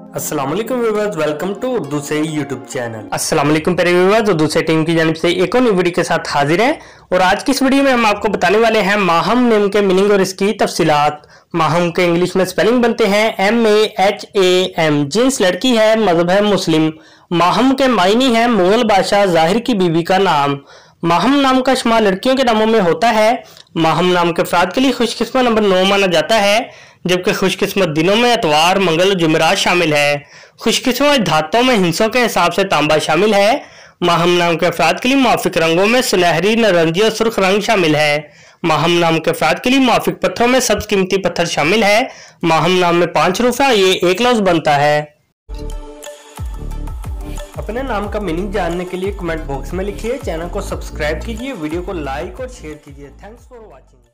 अस्सलाम वालेकुम viewers, welcome to Urdu से यूट्यूब चैनल। अस्सलाम वालेकुम प्यारे व्यूअर्स, उर्दू से टीम की जानिब से एक और नई वीडियो के साथ हाजिर हैं। और आज की इस वीडियो में हम आपको बताने वाले हैं माहम नेम के मीनिंग और इसकी तफसीलात। माहम के इंग्लिश में स्पेलिंग बनते हैं MAHAM। जिन्स लड़की है, मजहब है मुस्लिम। माहम के मायने हैं मुगल बादशाह जाहिर की बीवी का नाम। माहम नाम का शुमार लड़कियों के नामों में होता है। माहम नाम के अफराद के लिए खुशकिस्मत नंबर 9 माना जाता है, जबकि खुशकिस्मत दिनों में एतवार, मंगल, जुमेरात शामिल है। खुशकिस्मत धातों में हिंसों के हिसाब से तांबा शामिल है। माहम नाम के अफराद के लिए मुआफिक रंगों में सुनहरी, नारंगी और सुर्ख रंग शामिल है। माहम नाम के अफराद के लिए मुआफिक पत्थरों में सब्ज कीमती पत्थर शामिल है। माहम नाम में 5 हरूफ है, ये एक लफ्ज बनता है। अपने नाम का मीनिंग जानने के लिए कमेंट बॉक्स में लिखिए, चैनल को सब्सक्राइब कीजिए, वीडियो को लाइक और शेयर कीजिए। Thanks for watching.